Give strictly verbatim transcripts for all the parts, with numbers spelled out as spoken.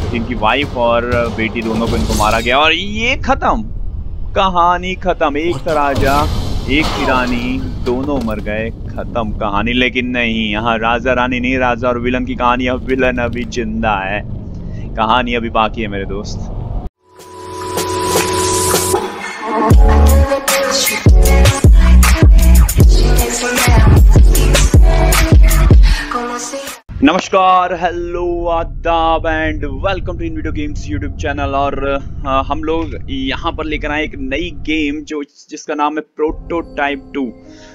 इनकी वाइफ और बेटी दोनों को इनको मारा गया और ये खत्म, कहानी खत्म। एक था राजा एक थी रानी, दोनों मर गए, खत्म कहानी। लेकिन नहीं, यहाँ राजा रानी नहीं, राजा और विलन की कहानी। अब विलन अभी जिंदा है, कहानी अभी बाकी है मेरे दोस्त। नमस्कार, हेलो, आदाब and welcome to in video games YouTube channel. और आ, हम लोग यहाँ पर लेकर आए एक नई गेम जो जिसका नाम है प्रोटोटाइप टू।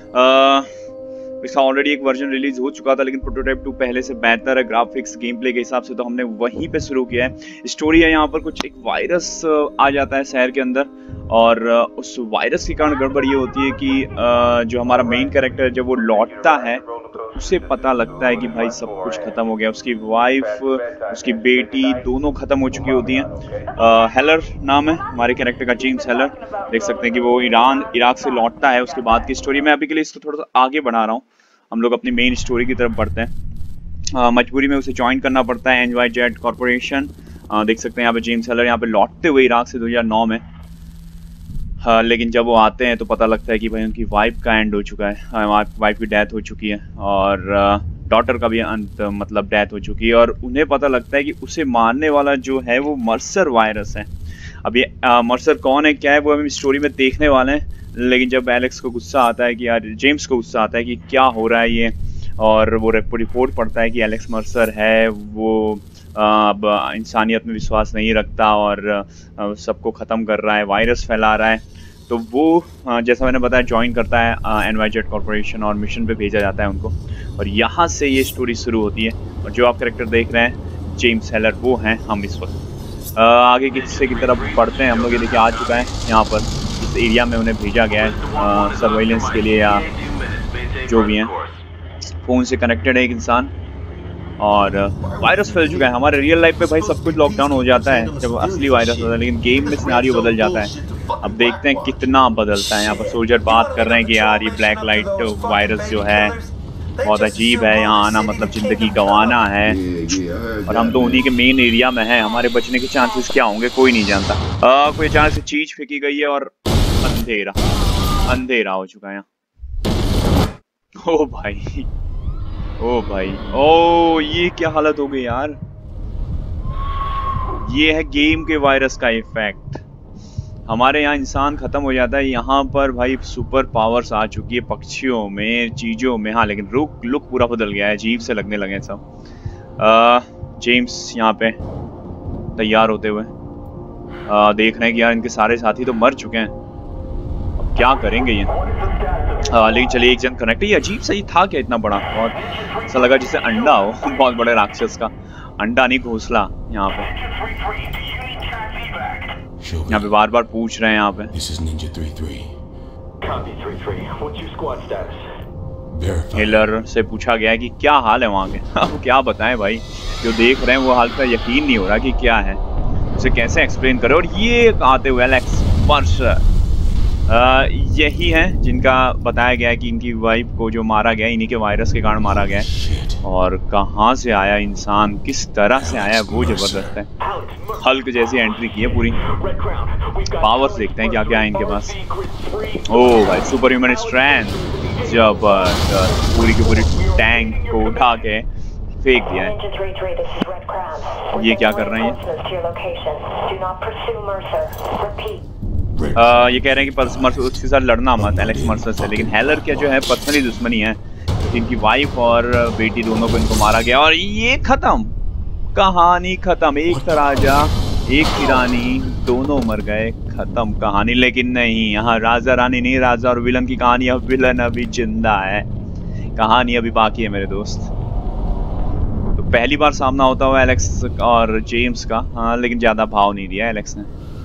इसका ऑलरेडी एक वर्जन रिलीज हो चुका था, लेकिन प्रोटोटाइप टू पहले से बेहतर है ग्राफिक्स गेम प्ले के हिसाब से, तो हमने वहीं पे शुरू किया है। स्टोरी है यहाँ पर कुछ, एक वायरस आ जाता है शहर के अंदर और उस वायरस के कारण गड़बड़ ये होती है कि जो हमारा मेन कैरेक्टर है जब वो लौटता है तो उसे पता लगता है कि भाई सब कुछ खत्म हो गया। उसकी वाइफ, उसकी बेटी दोनों खत्म हो चुकी होती हैं। हेलर नाम है हमारे कैरेक्टर का, जेम्स हेलर। देख सकते हैं कि वो ईरान इराक से लौटता है। उसके बाद की स्टोरी मैं अभी के लिए इसको थोड़ा सा आगे बढ़ा रहा हूँ, हम लोग अपनी मेन स्टोरी की तरफ बढ़ते हैं। मजबूरी में उसे ज्वाइन करना पड़ता है एन वाई जेड कॉर्पोरेशन। देख सकते हैं यहाँ पे जेम्स हेलर यहाँ पे लौटते हुए इराक से दो हज़ार नौ में। हाँ, लेकिन जब वो आते हैं तो पता लगता है कि भाई उनकी वाइफ का एंड हो चुका है, वाइफ की डेथ हो चुकी है और डॉटर का भी अंत मतलब डेथ हो चुकी है। और उन्हें पता लगता है कि उसे मारने वाला जो है वो मर्सर वायरस है। अब ये मर्सर कौन है, क्या है, वो हम स्टोरी में देखने वाले हैं। लेकिन जब एलेक्स को गुस्सा आता है कि यार, जेम्स को गुस्सा आता है कि क्या हो रहा है ये, और वो रिपोर्ट पढ़ता है कि एलेक्स मर्सर है वो अब इंसानियत में विश्वास नहीं रखता और सबको ख़त्म कर रहा है, वायरस फैला रहा है, तो वो जैसा मैंने बताया ज्वाइन करता है एन वाई जेड कॉर्पोरेशन और मिशन पे भेजा जाता है उनको। और यहाँ से ये स्टोरी शुरू होती है। और जो आप कैरेक्टर देख रहे हैं जेम्स हेलर, वो हैं हम इस वक्त। आगे के हिस्से की तरफ बढ़ते हैं हम लोग। ये देखिए आ चुका है यहाँ पर, इस एरिया में उन्हें भेजा गया है सर्वेलेंस के लिए या जो भी हैं। फ़ोन से कनेक्टेड है एक इंसान और वायरस फैल चुका है। हमारे रियल लाइफ पे भाई सब कुछ लॉकडाउन हो जाता है जब असली वायरस होता है, लेकिन गेम में सिनारियो बदल जाता है। अब देखते हैं कितना बदलता है। यहाँ पर सोल्जर बात कर रहे हैं कि यार ये ब्लैक लाइट वायरस जो है बहुत अजीब है, यहाँ आना मतलब ज़िंदगी गंवाना है और हम तो उन्हीं के मेन एरिया में हैं। हमारे बचने के चांसेस क्या होंगे कोई नहीं जानता। आ, कोई अचानक से चीज़ फेंकी गई है और अंधेरा अंधेरा हो चुका है यहाँ। ओ भाई, ओ भाई, ओ ये क्या हालत हो गई यार। ये है गेम के वायरस का इफेक्ट। हमारे यहाँ इंसान खत्म हो जाता है, यहाँ पर भाई सुपर पावर्स आ चुकी है पक्षियों में, चीजों में। हाँ, लेकिन रुक लुक पूरा बदल गया है, अजीब से लगने लगे सब। आ, जेम्स यहाँ पे तैयार होते हुए आ, देख रहे हैं कि यार इनके सारे साथी तो मर चुके हैं, अब क्या करेंगे ये। आ, लेकिन चलिए एक जन कनेक्ट, ये अजीब सही था क्या इतना बड़ा, बहुत ऐसा लगा जैसे अंडा हो बहुत बड़े राक्षस का अंडा, नहीं घोंसला। यहाँ पे यहाँ पे बार बार पूछ रहे हैं यहाँ पे। हेलर से पूछा गया है कि क्या हाल है वहाँ के। अब क्या बताएं भाई, जो देख रहे हैं वो हाल पर यकीन नहीं हो रहा कि क्या है, उसे कैसे एक्सप्लेन करें। और ये आते हुए एलेक्स मर्सर यही है जिनका बताया गया है कि इनकी वाइफ को जो मारा गया इन्हीं के वायरस के कारण मारा गया है। और कहाँ से आया इंसान, किस तरह से आया वो जबरदस्त है। हल्क जैसी एंट्री की है पूरी। पावर्स देखते हैं क्या क्या है इनके पास। ओ भाई, सुपर ह्यूमन स्ट्रेंथ, जबरदस्त। पूरी की पूरी टैंक को उठा के फेंक दिया है। ये क्या कर रहे हैं ये? आ, ये कह रहे हैं कि मर्सर उसके साथ लड़ना मत, एलेक्स मर्सर से। लेकिन हेलर क्या जो है पर्सनली दुश्मनी है, इनकी वाइफ और बेटी दोनों को इनको मारा गया और ये खत्म, कहानी खत्म। एक था राजा एक थी रानी, दोनों मर गए, खत्म कहानी। लेकिन नहीं, यहाँ राजा रानी नहीं, राजा और विलन की कहानी। अब विलन अभी जिंदा है, कहानी अभी बाकी है मेरे दोस्त। तो पहली बार सामना होता हुआ एलेक्स और जेम्स का। हाँ, लेकिन ज्यादा भाव नहीं दिया एलेक्स ने।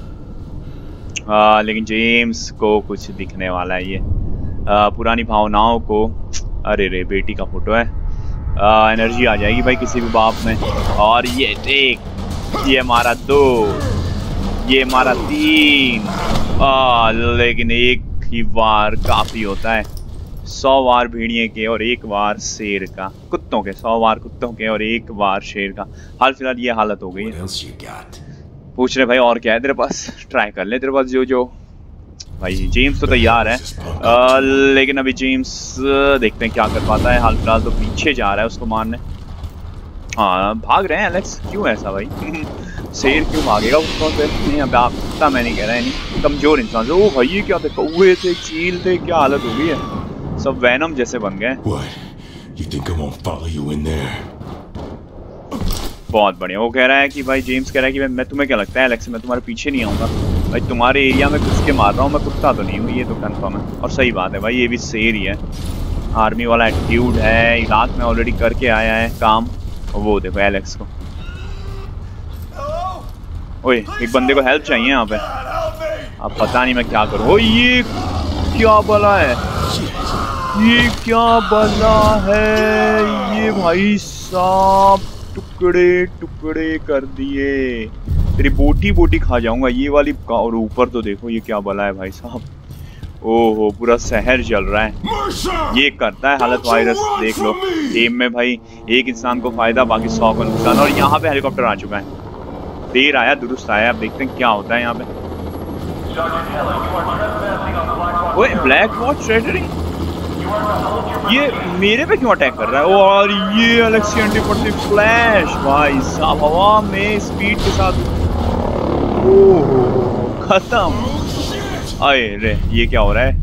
आ, लेकिन जेम्स को कुछ दिखने वाला है ये आ, पुरानी भावनाओं को। अरे रे, बेटी का फोटो है, आ, एनर्जी आ जाएगी भाई किसी भी बाप में। और ये देख, ये मारा दो, ये मारा तीन, आ, लेकिन एक ही बार काफी होता है। सौ वार भेड़िए के और एक वार शेर का, कुत्तों के, सौ वार कुत्तों के और एक वार शेर का। हाल फिलहाल ये हालत हो गई है। पूछ रहे भाई और क्या है तेरे पास, ट्राई कर ले तेरे पास जो जो। भाई जेम्स तो तैयार है, आ, लेकिन अभी जेम्स देखते हैं क्या कर पाता है। हाल फिलहाल तो पीछे जा रहा है उसको मारने। हाँ भाग रहे हैं एलेक्स, क्यों ऐसा भाई? शेर क्यों भागेगा उसको से? नहीं अब आपका मैं नहीं कह रहा है, नहीं कमजोर इंसान से। ओ भाई ये क्या थे, कौवे थे, चील थे, क्या हालत हो गई है, सब वैनम जैसे बन गए। बहुत बढ़िया। वो कह रहा है कि भाई, जेम्स कह रहा है कि मैं, तुम्हें क्या लगता है एलेक्स, मैं तुम्हारे पीछे नहीं आऊंगा? भाई तुम्हारे एरिया में घुस के मार रहा हूँ मैं, कुत्ता तो नहीं हूँ, ये तो कंफर्म है। और सही बात है भाई, ये भी शेर ही है, आर्मी वाला एटीट्यूड है, इलाक में ऑलरेडी करके आया है काम। और वो देखो एलेक्स को, ओए एक बंदे को हेल्प चाहिए यहाँ पे। अब पता नहीं मैं क्या करूँ। ओ ये क्या बला है, ये क्या बला है, ये भाई साहब टुकड़े टुकड़े कर दिए, तेरी बोटी बोटी खा जाऊंगा ये वाली। और ऊपर तो देखो ये क्या बला है भाई साहब, ओहो पूरा शहर जल रहा है। ये करता है हालत वायरस, देख लो गेम में भाई, एक इंसान को फायदा बाकी सौ को नुकसान। और यहाँ पे हेलीकॉप्टर आ चुका है, देर आया दुरुस्त आया। अब देखते हैं क्या होता है यहाँ पे। ओए ब्लैक वॉच ट्रेजरी, ये मेरे पे क्यों अटैक कर रहा है? और ये एलेक्सी एंटी फ्लैश भाई साहब हवा में स्पीड के साथ, ओह खत्म। अरे रे ये क्या हो रहा है?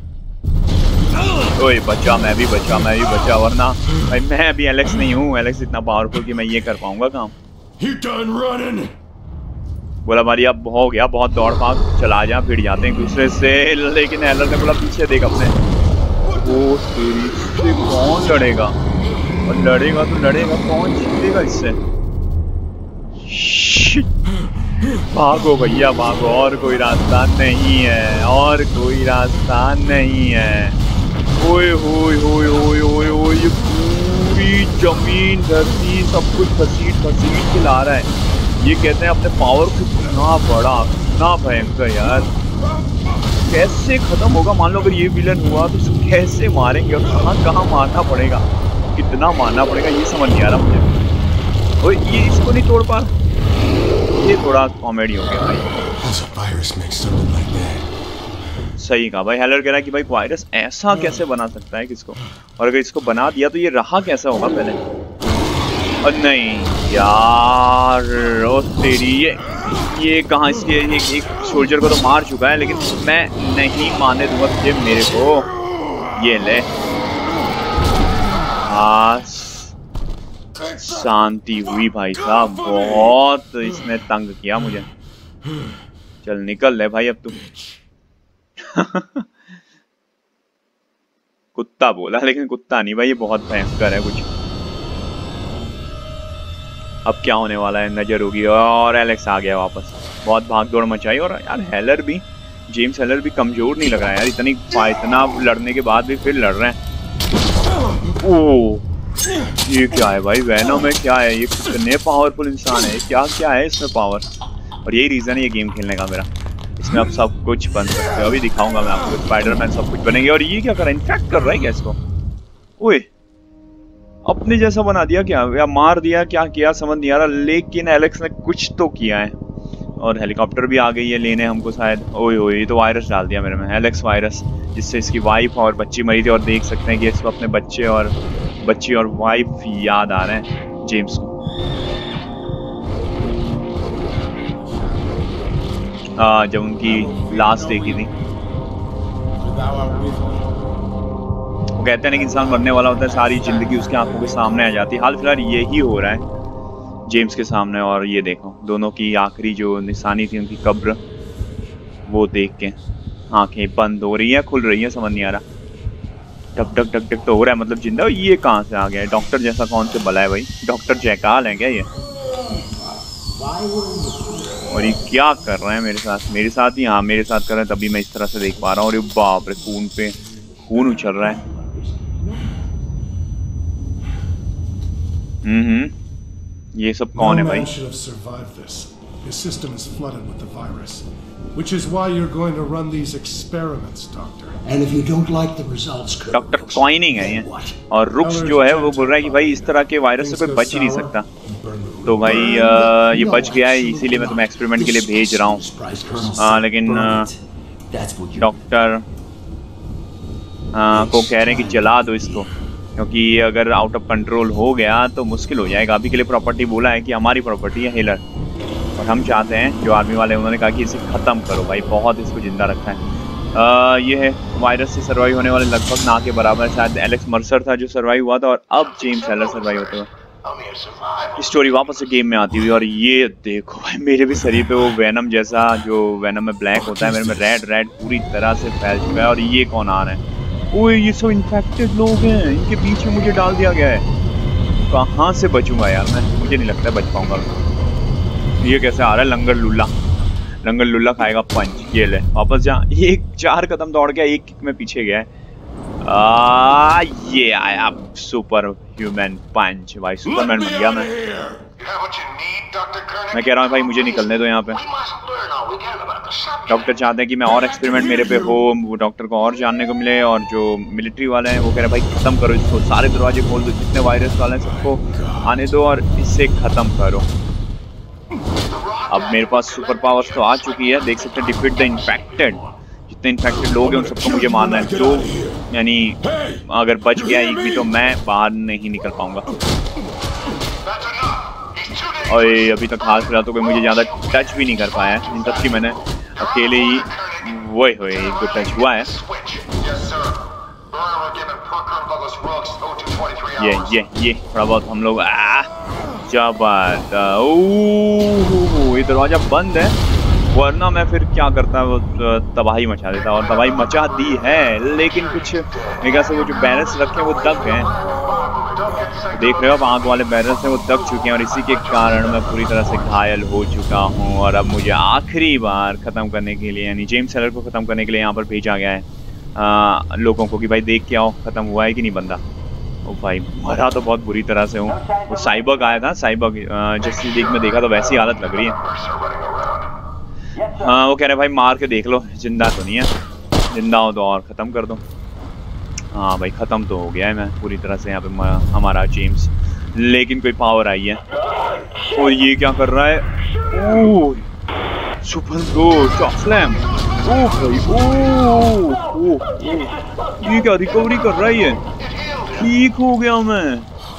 ओए बचा, मैं भी बचा, मैं भी बचा, वरना भाई मैं भी एलेक्स नहीं हूँ। एलेक्स इतना पावरफुल कि मैं ये कर पाऊंगा काम। बोला मारी अब हो गया, बहुत दौड़ भाग, चला जा, भिड़ जाते हैं एक दूसरे से। लेकिन एलर ने बोला पीछे देख अपने, वो तेरी से कौन लड़ेगा? और लड़ेगा तो लड़ेगा कौन, जीतेगा इससे? भागो भैया भागो, और कोई रास्ता नहीं है, और कोई रास्ता नहीं है। ओए होए होए होए होए होए, ये पूरी जमीन धरती सब कुछ घसीट घसीट के ला रहा है। ये कहते हैं अपने पावर को कितना बड़ा, कितना भयंकर यार। कैसे खत्म होगा? मान लो अगर ये विलन हुआ तो कैसे मारेंगे और कहाँ कहाँ मारना पड़ेगा, कितना मारना पड़ेगा, ये समझ नहीं आ रहा मुझे। ओए ये इसको नहीं तोड़ पा, ये थोड़ा कॉमेडी हो गया भाई। सही कहा भाई, हेलर कह रहा है कि भाई वायरस ऐसा कैसे बना सकता है किसको, और अगर इसको बना दिया तो ये रहा कैसा होगा पहले। और नहीं यार, ओ तेरी ये ये कहाँ, इसके एक, एक सोल्जर को तो मार चुका है, लेकिन मैं नहीं मारने दूंगा तुझे मेरे को। ये ले हाँ, शांति हुई भाई साहब, बहुत इसने तंग किया मुझे। चल निकल ले भाई अब तू। कुत्ता बोला, लेकिन कुत्ता नहीं भाई, ये बहुत भयंकर है कुछ। अब क्या होने वाला है, नजर होगी। और एलेक्स आ गया वापस, बहुत भाग दौड़ मचाई। और यार हेलर भी, जेम्स हेलर भी कमजोर नहीं लग रहा है यार, इतनी इतना लड़ने के बाद भी फिर लड़ रहे हैं। ओह ये क्या है भाई, वैनम में क्या है, ये कितने पावरफुल इंसान है, क्या क्या है इसमें पावर। और यही रीजन है ये गेम खेलने का मेरा, इसमें अब सब कुछ बन सकते हो। अभी दिखाऊंगा मैं आपको, स्पाइडरमैन सब कुछ बनेंगे। और ये क्या कर रहा है, इन्फेक्ट कर रहा है क्या इसको? ओए अपने जैसा बना दिया क्या, या मार दिया, क्या किया समझ नहीं आ रहा, लेकिन एलेक्स ने कुछ तो किया है। और हेलीकॉप्टर भी आ गई है लेने हमको शायद। ओए ओए ये तो वायरस डाल दिया मेरे में, एलेक्स वायरस, जिससे इसकी वाइफ और बच्ची मरी थी। और देख सकते हैं कि इसको अपने बच्चे और बच्ची और वाइफ याद आ रहे हैं जेम्स को। आ, जब उनकी लाश देखी थी। वो कहते हैं कि इंसान मरने वाला होता है, सारी जिंदगी उसकी आंखों के सामने आ जाती है। हाल फिलहाल यही हो रहा है जेम्स के सामने। और ये देखो दोनों की आखिरी जो निशानी थी उनकी कब्र, वो देख के आंखें बंद हो रही है, खुल रही है, समझ नहीं आ रहा। टक टक टक टक तो हो रहा है, मतलब जिंदा। ये कहाँ से आ गया है? डॉक्टर जैसा कौन से बला है भाई, डॉक्टर जयकाल है क्या ये? और ये क्या कर रहे हैं मेरे साथ? मेरे साथ ही, हाँ मेरे साथ कर रहे हैं, तभी मैं इस तरह से देख पा रहा हूँ। और बाप रे, खून पे खून उछल रहा है। हम्म हम्म ये सब कौन है भाई? His system is flooded with the virus, which is why you're going to run these experiments, Doctor. And if you don't like the results, doctor coining है ये, और रुक्स जो है वो बोल रहा है कि भाई इस तरह के वायरस से कोई बच ही नहीं सकता, तो भाई आ, ये बच गया है, इसीलिए मैं तुम्हें एक्सपेरिमेंट के लिए भेज रहा हूँ। लेकिन डॉक्टर को कह रहे हैं कि जला दो इसको, क्योंकि ये अगर आउट ऑफ कंट्रोल हो गया तो मुश्किल हो जाएगा। अभी के लिए प्रॉपर्टी बोला है कि हमारी प्रॉपर्टी है हिलर, और हम चाहते हैं जो आर्मी वाले उन्होंने कहा कि इसे ख़त्म करो भाई, बहुत इसको ज़िंदा रखा है। आ, ये है वायरस से सर्वाइव होने वाले लगभग ना के बराबर, शायद एलेक्स मर्सर था जो सर्वाइव हुआ था, और अब जेम्स हेलर सर्वाइव होते हुए स्टोरी वापस से गेम में आती हुई। और ये देखो भाई मेरे भी शरीर पे वो वेनम जैसा, जो वेनम में ब्लैक होता है, मेरे में रेड रेड पूरी तरह से फैल चुका है। और ये कौन आ रहे हैं? ओए ये सब इन्फेक्टेड लोग हैं, इनके बीच में मुझे डाल दिया गया है। कहाँ से बचूंगा यार मैं, मुझे नहीं लगता बच पाऊंगा। ये कैसे आ रहा है? लंगर लुल्ला, लंगर लुल्ला खाएगा पंच। ये ले वापस जा, एक चार कदम दौड़ गया, एक किक में पीछे गया है। आ, ये आया सुपर ह्यूमन पंच, भाई सुपरमैन बन गया मैं। मैं कह रहा हूँ भाई मुझे निकलने दो यहाँ पे। डॉक्टर चाहते हैं कि मैं और एक्सपेरिमेंट मेरे पे हो, वो डॉक्टर को और जानने को मिले, और जो मिलिट्री वाले हैं वो कह रहे हैं भाई खत्म करो इसको, सारे दरवाजे खोल दो, जितने वायरस वाले हैं सबको आने दो और इससे खत्म करो। अब मेरे पास सुपर पावर्स तो आ चुकी है, देख सकते हैं, डिफीट द इन्फेक्टेड। जितने इन्फेक्टेड लोग हैं उन सबको मुझे मारना है, जो यानी अगर बच गया एक भी तो मैं बाहर नहीं निकल पाऊंगा। और अभी तक हाथ फिलहाल तो कोई मुझे ज़्यादा टच भी नहीं कर पाया है, इन तक की मैंने अकेले ही वही हुए एक दो टच हुआ है। ये ये ये थोड़ा बहुत हम लोग आ जबरदस्त। ओह ये दरवाजा बंद है, वरना मैं फिर क्या करता वो तबाही मचा देता, और तबाही मचा दी है। लेकिन कुछ मेरे से वो जो बैरल्स रखे हैं वो दब गए, देख रहे हो आप आग वाले बैरल्स हैं वो दब चुके हैं, और इसी के कारण मैं पूरी तरह से घायल हो चुका हूँ। और अब मुझे आखिरी बार ख़त्म करने के लिए, यानी जेम्स हेलर को ख़त्म करने के लिए यहाँ पर भेजा गया है आ, लोगों को कि भाई देख के आओ ख़त्म हुआ है कि नहीं बंदा। ओ भाई मरा तो बहुत बुरी तरह से हूँ। वो साइबर्ग आया था, साइबर्ग जैसी देख में देखा तो वैसी हालत लग रही है। हाँ वो कह रहे भाई मार के देख लो, जिंदा तो नहीं है, जिंदा हो तो और ख़त्म कर दो। हाँ भाई ख़त्म तो हो गया है मैं पूरी तरह से यहाँ पे हमारा जेम्स, लेकिन कोई पावर आई है। और ये क्या कर रहा है? Oh super go shock slam. Oh भाई ओह ओह ये क्या रिकवरी कर रहा है? ये ठीक हो गया मैं,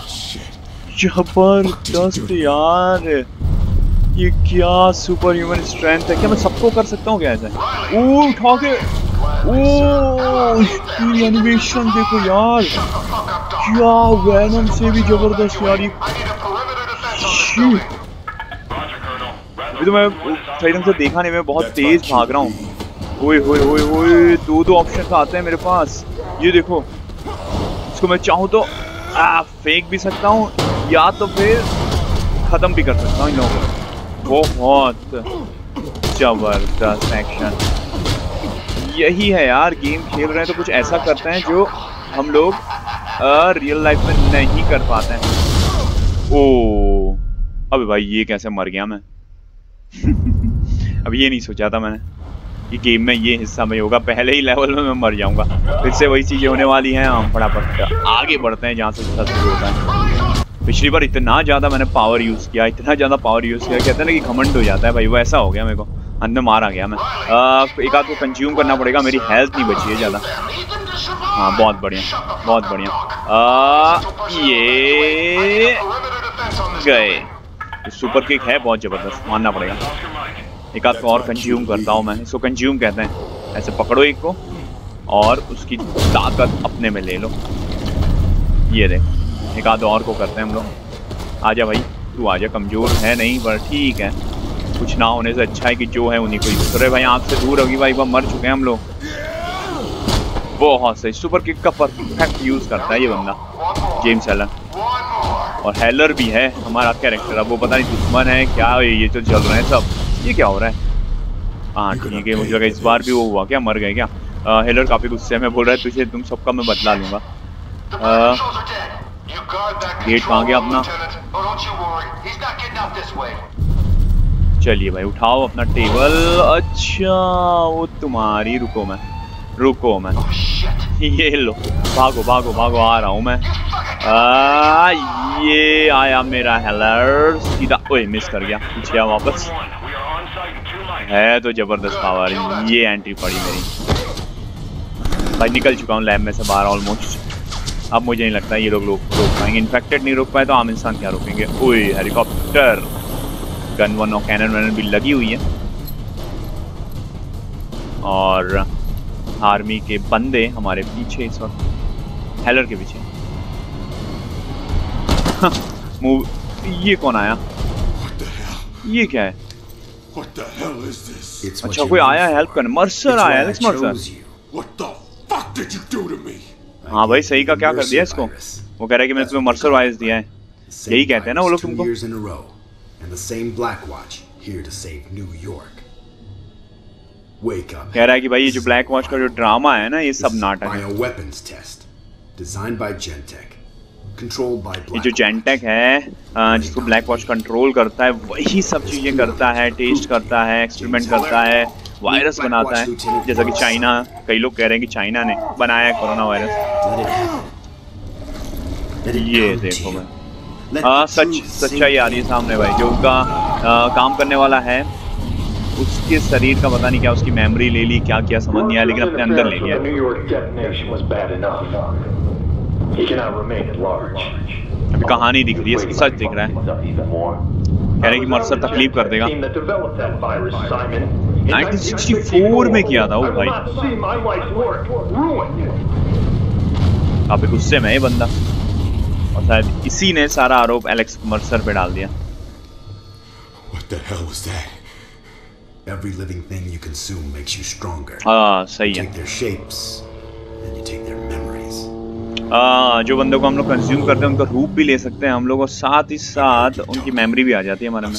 जबरदस्त यार। ये क्या सुपर ह्यूमन स्ट्रेंथ है, क्या मैं सबको कर सकता हूँ क्या ऐसा? ओह उठा के, ओह इसकी एनिमेशन देखो यार, क्या वेनम से भी जबरदस्त यार। ये अभी तो मैं सही ढंग से देखा नहीं, मैं बहुत तेज भाग रहा हूँ। ओए ओए ओए ओए दो दो ऑप्शन आते हैं मेरे पास, ये देखो। इसको मैं चाहूँ तो आ, फेंक भी सकता हूँ, या तो फिर खत्म भी कर सकता हूँ इन लोगों को। बहुत जबरदस्त एक्शन, यही है यार, गेम खेल रहे हैं तो कुछ ऐसा करते हैं जो हम लोग रियल लाइफ में नहीं कर पाते हैं। ओ अबे भाई ये कैसे मर गया मैं? अब ये नहीं सोचा था मैंने कि गेम में ये हिस्सा में होगा, पहले ही लेवल में मैं मर जाऊंगा। फिर से वही चीजें होने वाली हैं, हम फटाफट आगे बढ़ते हैं जहाँ से शुरू होता है। पिछली बार इतना ज्यादा मैंने पावर यूज किया, इतना ज्यादा पावर यूज किया, कहते हैं ना कि घमंड हो जाता है भाई, वो ऐसा हो गया मेरे को, अंत में मार आ गया मैं। आ, एक आध को कंज्यूम करना पड़ेगा, मेरी हेल्थ नहीं बची है ज्यादा। हाँ बहुत बढ़िया बहुत बढ़िया। आ, ये गए, सुपर किक है बहुत जबरदस्त, मानना पड़ेगा। एक आध को और कंज्यूम करता हूँ मैं, इसको कंज्यूम कहते हैं। ऐसे पकड़ो एक को और उसकी ताकत अपने में ले लो, ये देख। एक आध और को करते हैं हम लोग। आजा भाई तू आजा, कमजोर है नहीं पर ठीक है, कुछ ना होने से अच्छा है कि जो है उन्हीं को यूज कर रहे भाई। आँख से दूर होगी भाई, वह मर चुके हैं हम लोग। बहुत सही, सुपर किक का परफेक्ट यूज करता है ये बंदा जेम्स हेलर, और हेलर भी है हमारा कैरेक्टर। अब वो पता नहीं दुश्मन है क्या, ये तो चल रहे हैं सब। ये क्या हो रहा है? हाँ ठीक है, मुझे लगा इस बार भी वो हुआ क्या, मर गए क्या? आ, हेलर काफी गुस्से में बोल रहा है तुझे, तुम सबका मैं बदला लूंगा। गेट कहाँ गया अपना? चलिए भाई उठाओ अपना टेबल। अच्छा वो तुम्हारी, रुको मैं रुको मैं ये लो, भागो भागो भागो, आ रहा हूँ मैं। आ, ये आया मेरा हेलर सीधा, ओए मिस कर गया, पीछे वापस। है तो जबरदस्त पावर, ये एंट्री पड़ी मेरी भाई। निकल चुका हूँ लैब में से बाहर ऑलमोस्ट। अब मुझे नहीं लगता ये लोग रोक रोक पाएंगे। इन्फेक्टेड नहीं रोक पाए तो आम इंसान क्या रोकेंगे। ओए हेलीकॉप्टर, गन वन और कैनन वैनन भी लगी हुई है, और आर्मी के बंदे हमारे पीछे इस वक्त, हेलर के पीछे। मूव, ये कौन आया? ये क्या है? अच्छा कोई आया हेल्प करने। मर्सर आया, एलेक्स मर्सर। हाँ भाई सही का क्या कर दिया इसको। वो कह रहा है कि मैंने तुम्हें मर्सर वायरस दिया है, यही कहते हैं ना वो लोग तुमको। कह रहा है कि भाई ये जो ब्लैक वॉच का जो ड्रामा है ना, ये सब नाटक है। ये जो जेंटेक है जिसको ब्लैक वॉच कंट्रोल करता है, वही सब चीजें करता है, टेस्ट करता है, एक्सपेरिमेंट करता है, वायरस बनाता है। जैसा कि चाइना, कई लोग कह रहे हैं कि चाइना ने बनाया है कोरोना वायरस। ये देखो मैं, हाँ सच सच्चाई आ रही है सामने भाई। जो उनका आ, काम करने वाला है, उसके शरीर का पता नहीं क्या, उसकी मेमोरी ले ली, क्या क्या समझ नहीं आया, लेकिन अपने अंदर ले लिया। अभी कहानी दिख रही है, सच दिख रहा है। कह रहे कि मर्सर तकलीफ कर देगा। नाइनटीन सिक्सटी फोर में किया था वो भाई। काफी गुस्से में है बंदा, और शायद इसी ने सारा आरोप एलेक्स मर्सर पे डाल दिया। Every living thing you consume makes you stronger. हाँ सही है। You take their shapes and you take their memories. हाँ, जो बंदों को हम लोग कंज्यूम करते हैं उनका रूप भी ले सकते हैं हम लोग, और साथ ही साथ उनकी मेमोरी भी आ जाती है हमारे में।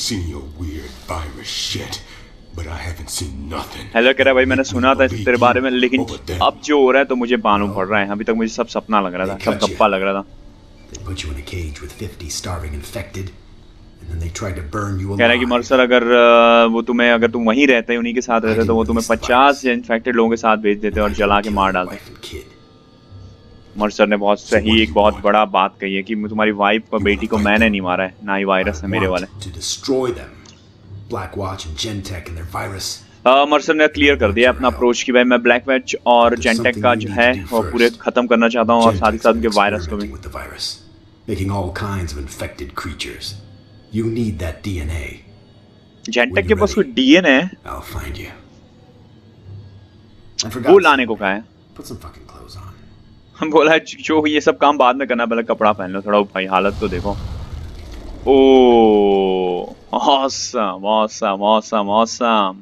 हेलो कह रहा है भाई मैंने सुना था तेरे बारे में, लेकिन अब जो हो रहा है तो मुझे मालूम पड़ रहा है। अभी तक मुझे सब सपना लग रहा था, सब गप्पा लग रहा था। कह रहा है कि मर्सर अगर वो तुम्हें, अगर तुम वहीं रहते उन्हीं के साथ रहते तो वो तुम्हें पचास इन्फेक्टेड लोगों के साथ भेज देते और जला के मार डालते। मर्सर ने बहुत सही एक बहुत बड़ा बात कही है कि तुम्हारी वाइफ और बेटी को मैंने नहीं मारा है, ना ही वायरस है मेरे वाले। मर्सर ने क्लियर कर दिया अपना अप्रोच कि भाई मैं ब्लैक वॉच और जेंटेक का जो है वो पूरे खत्म करना चाहता हूँ, और साथ ही साथ उनके वायरस को भी। You need that D N A. जेंटेक के पास कोई डीएनए है? I'll find you. वो लाने को कहा है? Put some fucking clothes on. हम बोला जो ये सब काम बाद में करना, पहले कपड़ा पहन लो थोड़ा। भाई हालत तो देखो। ओह awesome, awesome, awesome, awesome.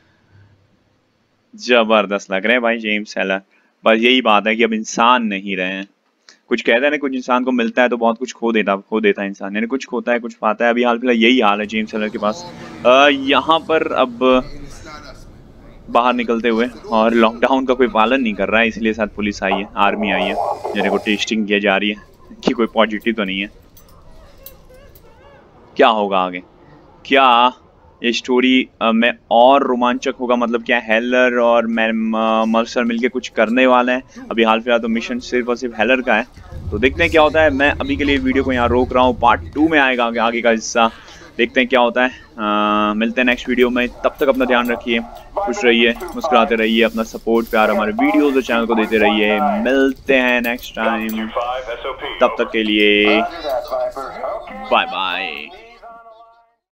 जबरदस्त लग रहे हैं भाई जेम्स हेलर। बस यही बात है कि अब इंसान नहीं रहे हैं। कुछ कहते हैं ना, कुछ इंसान को मिलता है तो बहुत कुछ खो देता खो देता है इंसान, यानी कुछ खोता है कुछ पाता है। अभी हाल फिलहाल यही हाल है जेम्स हेलर के पास। यहाँ पर अब बाहर निकलते हुए, और लॉकडाउन का कोई पालन नहीं कर रहा है, इसलिए साथ पुलिस आई है, आर्मी आई है, जिन्हें को टेस्टिंग किया जा रही है कि कोई पॉजिटिव तो नहीं है। क्या होगा आगे, क्या ये स्टोरी में और रोमांचक होगा? मतलब क्या हेलर और मर्सर मिलके कुछ करने वाले हैं? अभी हाल फिलहाल तो मिशन सिर्फ और सिर्फ हेलर का है, तो देखते हैं क्या होता है। मैं अभी के लिए वीडियो को यहाँ रोक रहा हूँ, पार्ट टू में आएगा आगे, आगे का हिस्सा। देखते हैं क्या होता है। आ, मिलते हैं नेक्स्ट वीडियो में। तब तक अपना ध्यान रखिए, खुश रहिए, मुस्कुराते रहिए, अपना सपोर्ट प्यार हमारे वीडियोस और चैनल को देते रहिए। मिलते हैं नेक्स्ट टाइम, तब तक के लिए बाय बाय।